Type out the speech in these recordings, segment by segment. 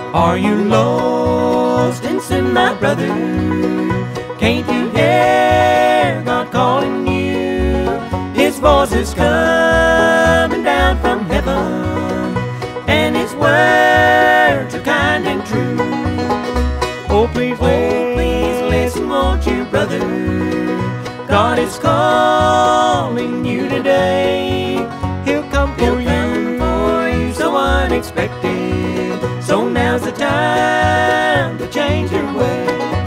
Are you lost in sin, my brother? Can't you hear God calling you? His voice is coming down from heaven, and His words are kind and true. Oh, please listen, won't you, brother? God is calling you today. He'll come for you so unexpected. So now's the time to change your way.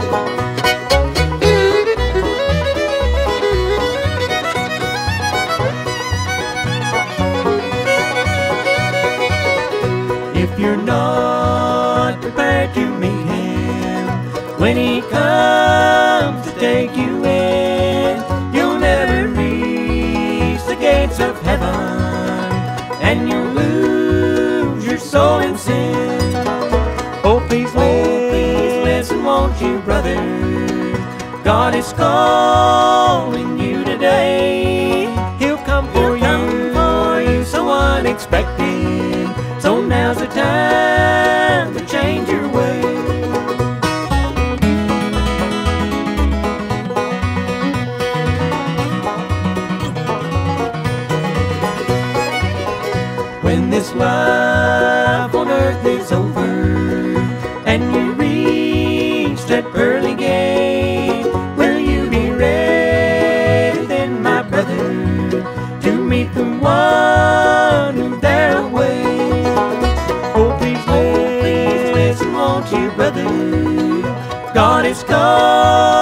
If you're not prepared to meet Him when He comes to take you in, you'll never reach the gates of heaven, and you'll lose your soul in sin. Oh, please listen, won't you, brother? God is calling you today. He'll come for you so unexpected. So now's the time to change your way. When this life on earth is over and you reach that pearly gate, will you be ready then, my brother, to meet the one who there awaits? Oh, please listen, won't you, brother? God is calling